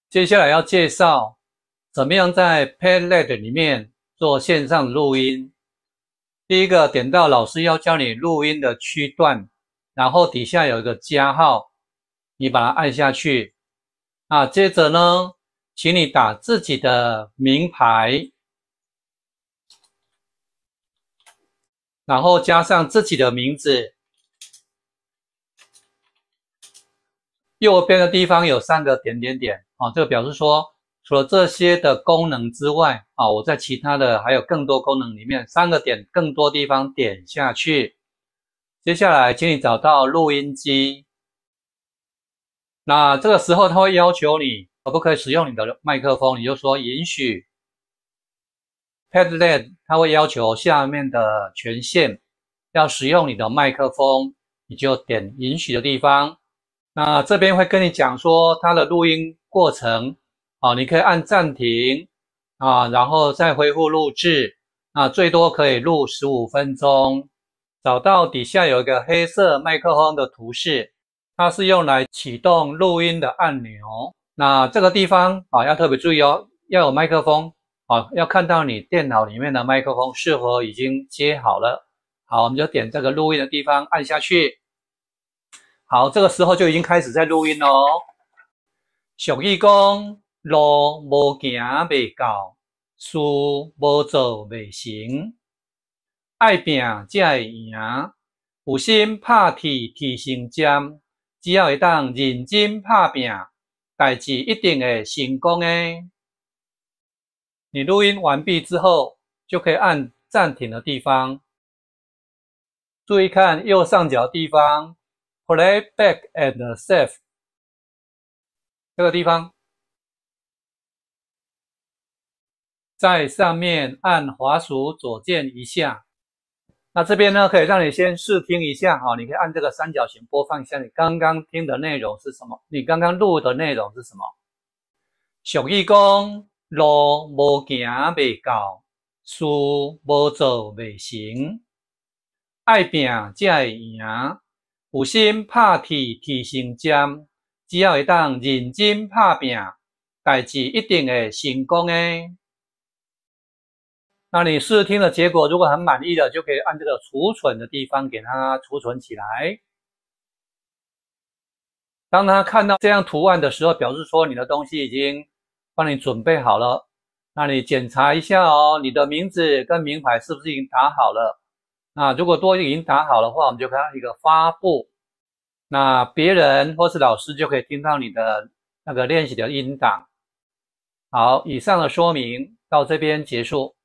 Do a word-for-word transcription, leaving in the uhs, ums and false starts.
接下来要介绍怎么样在 Padlet 里面做线上录音。第一个，点到老师要教你录音的区段，然后底下有一个加号，你把它按下去。啊，接着呢，请你打自己的名牌，然后加上自己的名字。右边的地方有三个点点点啊，这个表示说，除了这些的功能之外啊，我在其他的还有更多功能里面，三个点更多地方点下去。接下来，请你找到录音机。那这个时候，它会要求你可不可以使用你的麦克风，你就说允许。Padlet 它会要求下面的权限要使用你的麦克风，你就点允许的地方。那这边会跟你讲说它的录音过程啊，你可以按暂停啊，然后再恢复录制，那最多可以录十五分钟。找到底下有一个黑色麦克风的图示，它是用来启动录音的按钮。那这个地方啊要特别注意哦，要有麦克风啊，要看到你电脑里面的麦克风是否已经接好了。好，我们就点这个录音的地方按下去。好，这个时候就已经开始在录音咯。俗语讲，路无行袂到，事无做袂成。爱拼才会赢，有心拍铁铁成针，只要会当认真拍拼，代志一定会成功的。你录音完毕之后，就可以按暂停的地方。注意看右上角地方。Play back and save 这个地方，在上面按滑鼠左键一下。那这边呢，可以让你先试听一下啊，你可以按这个三角形播放一下你刚刚听的内容是什么，你刚刚录的内容是什么。俗语讲，路无行袂到，事无做袂成，爱拼才会赢。有心拍铁铁成针，只要会当认真拍拼，代志一定会成功的。那你试听的结果如果很满意的，就可以按这个储存的地方给它储存起来。当他看到这样图案的时候，表示说你的东西已经帮你准备好了。那你检查一下哦，你的名字跟名牌是不是已经打好了？那如果都已经打好的话，我们就看到一个发布，那别人或是老师就可以听到你的那个练习的音档。好，以上的说明到这边结束。